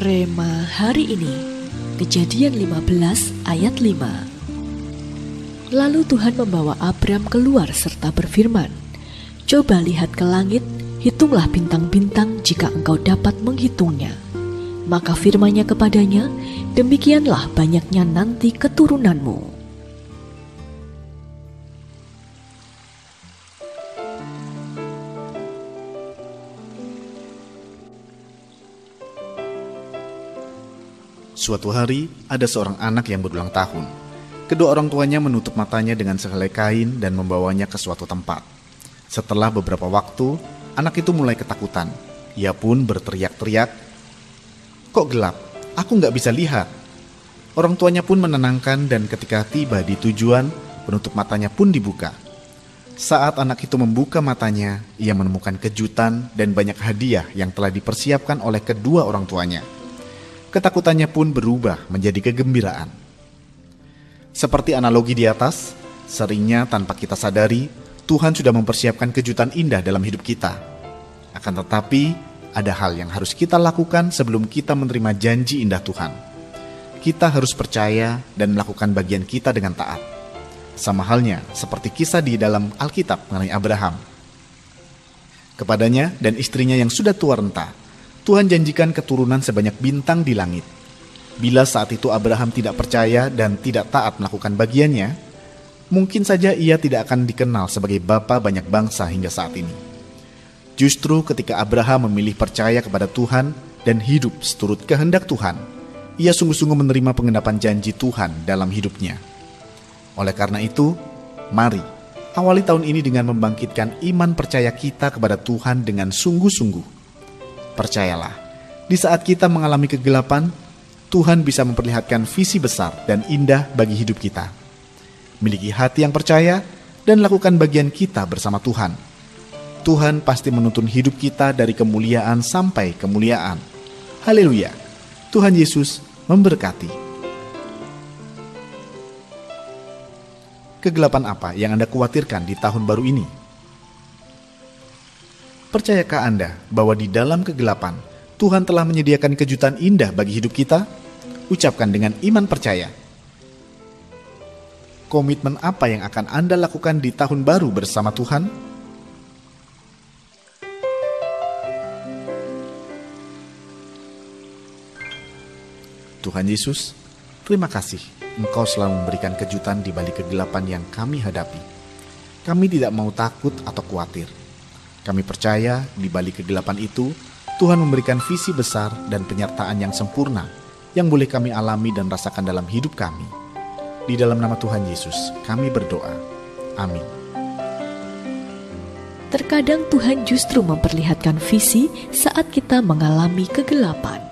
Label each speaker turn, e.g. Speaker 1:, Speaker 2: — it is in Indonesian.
Speaker 1: Rema hari ini, Kejadian 15 ayat 5. Lalu Tuhan membawa Abram keluar serta berfirman, "Coba lihat ke langit, hitunglah bintang-bintang jika engkau dapat menghitungnya." Maka firman-Nya kepadanya, "Demikianlah banyaknya nanti keturunanmu."
Speaker 2: Suatu hari, ada seorang anak yang berulang tahun. Kedua orang tuanya menutup matanya dengan sehelai kain dan membawanya ke suatu tempat. Setelah beberapa waktu, anak itu mulai ketakutan. Ia pun berteriak-teriak, "Kok gelap? Aku nggak bisa lihat." Orang tuanya pun menenangkan dan ketika tiba di tujuan, penutup matanya pun dibuka. Saat anak itu membuka matanya, ia menemukan kejutan dan banyak hadiah yang telah dipersiapkan oleh kedua orang tuanya. Ketakutannya pun berubah menjadi kegembiraan. Seperti analogi di atas, seringnya tanpa kita sadari, Tuhan sudah mempersiapkan kejutan indah dalam hidup kita. Akan tetapi, ada hal yang harus kita lakukan sebelum kita menerima janji indah Tuhan. Kita harus percaya dan melakukan bagian kita dengan taat. Sama halnya seperti kisah di dalam Alkitab mengenai Abraham. Kepadanya dan istrinya yang sudah tua renta, Tuhan janjikan keturunan sebanyak bintang di langit. Bila saat itu Abraham tidak percaya dan tidak taat melakukan bagiannya, mungkin saja ia tidak akan dikenal sebagai bapa banyak bangsa hingga saat ini. Justru ketika Abraham memilih percaya kepada Tuhan dan hidup seturut kehendak Tuhan, ia sungguh-sungguh menerima pengendapan janji Tuhan dalam hidupnya. Oleh karena itu, mari awali tahun ini dengan membangkitkan iman percaya kita kepada Tuhan dengan sungguh-sungguh. Percayalah, di saat kita mengalami kegelapan, Tuhan bisa memperlihatkan visi besar dan indah bagi hidup kita. Miliki hati yang percaya dan lakukan bagian kita bersama Tuhan. Tuhan pasti menuntun hidup kita dari kemuliaan sampai kemuliaan. Haleluya! Tuhan Yesus memberkati. Kegelapan apa yang Anda khawatirkan di tahun baru ini? Percayakah Anda bahwa di dalam kegelapan, Tuhan telah menyediakan kejutan indah bagi hidup kita? Ucapkan dengan iman percaya. Komitmen apa yang akan Anda lakukan di tahun baru bersama Tuhan? Tuhan Yesus, terima kasih Engkau selalu memberikan kejutan di balik kegelapan yang kami hadapi. Kami tidak mau takut atau khawatir. Kami percaya di balik kegelapan itu, Tuhan memberikan visi besar dan penyertaan yang sempurna yang boleh kami alami dan rasakan dalam hidup kami. Di dalam nama Tuhan Yesus, kami berdoa. Amin.
Speaker 1: Terkadang Tuhan justru memperlihatkan visi saat kita mengalami kegelapan.